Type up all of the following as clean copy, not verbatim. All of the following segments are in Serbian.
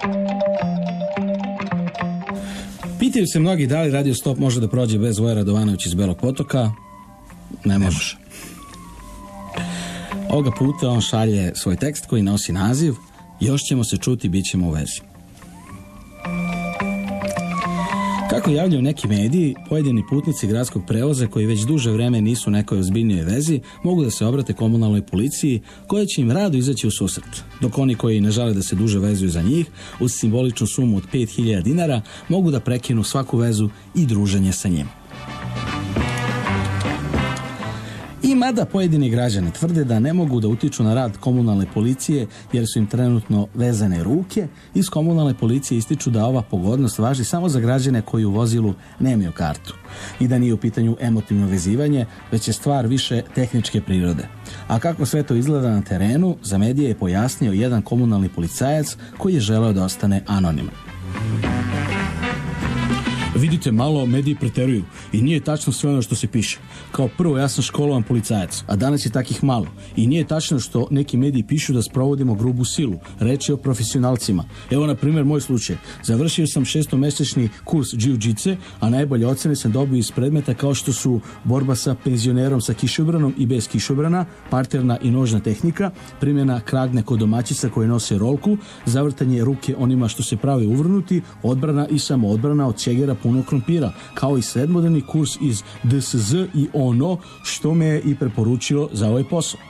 Pitaju se mnogi da li Radio Stop može da prođe bez Voje Radovanović iz Belog Potoka. Ne može. Ovoga puta on šalje svoj tekst koji nosi naziv Još ćemo se čuti, bit ćemo u vezi. Kako javljaju neki mediji, pojedini putnici gradskog prevoza koji već duže vreme nisu u nekoj ozbiljnijoj vezi mogu da se obrate komunalnoj policiji koja će im rado izaći u susret, dok oni koji ne žele da se duže vezuju za njih uz simboličnu sumu od 5000 dinara mogu da prekinu svaku vezu i druženje sa njim. I mada pojedini građani tvrde da ne mogu da utiču na rad komunalne policije jer su im trenutno vezane ruke, iz komunalne policije ističu da ova pogodnost važi samo za građane koji u vozilu nemaju kartu i da nije u pitanju emotivno vezivanje, već je stvar više tehničke prirode. A kako sve to izgleda na terenu, za medije je pojasnio jedan komunalni policajac koji je želeo da ostane anoniman. Vidite, malo mediji preteruju i nije tačno sve ono što se piše. Kao prvo, ja sam školovan policajac, a danas je takih malo. I nije tačno što neki mediji pišu da sprovodimo grubu silu. Reč je o profesionalcima. Evo, na primjer, moj slučaj. Završio sam 6-mesečni kurs jiu-jitsu, a najbolje ocene sam dobio iz predmeta kao što su borba sa penzionerom sa kišobranom i bez kišobrana, parterna i nožna tehnika, primjena kragne kod domaćica koje nose rolku, zavrtanje ruke onima što se prave uvrnuti, odbrana i samoodbrana od čegera puno krompira, kao i sedmodnevni kurs iz DSZ i ono što me je i preporučilo za ovaj posao.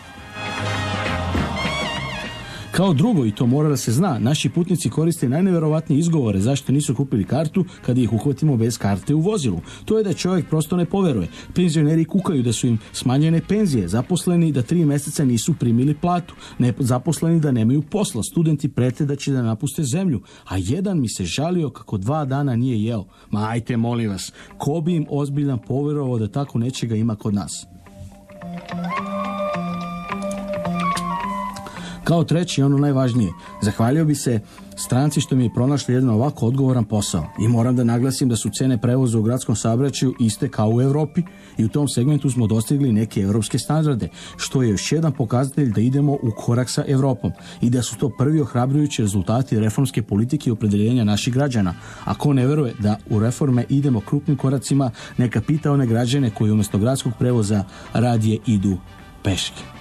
Kao drugo, i to mora da se zna, naši putnici koriste najneverovatnije izgovore zašto nisu kupili kartu kada ih uhvatimo bez karte u vozilu. To je da čovjek prosto ne poveruje. Penzioneri kukaju da su im smanjene penzije, zaposleni da 3 meseca nisu primili platu, zaposleni da nemaju posla, studenti prete da će da napuste zemlju, a jedan mi se žalio kako 2 dana nije jeo. Ma ajte, molim vas, ko bi im ozbiljan poverovao da tako nečega ima kod nas? Kao treći, ono najvažnije, zahvalio bi se stranci što mi je pronašli jedan ovako odgovoran posao. I moram da naglasim da su cene prevoza u gradskom saobraćaju iste kao u Evropi i u tom segmentu smo dostigli neke evropske standarde, što je još jedan pokazatelj da idemo u korak sa Evropom i da su to prvi ohrabrujući rezultati reformske politike i opredeljenja naših građana. Ako ne veruje da u reforme idemo krupnim koracima, neka pita one građane koji umjesto gradskog prevoza radije idu peške.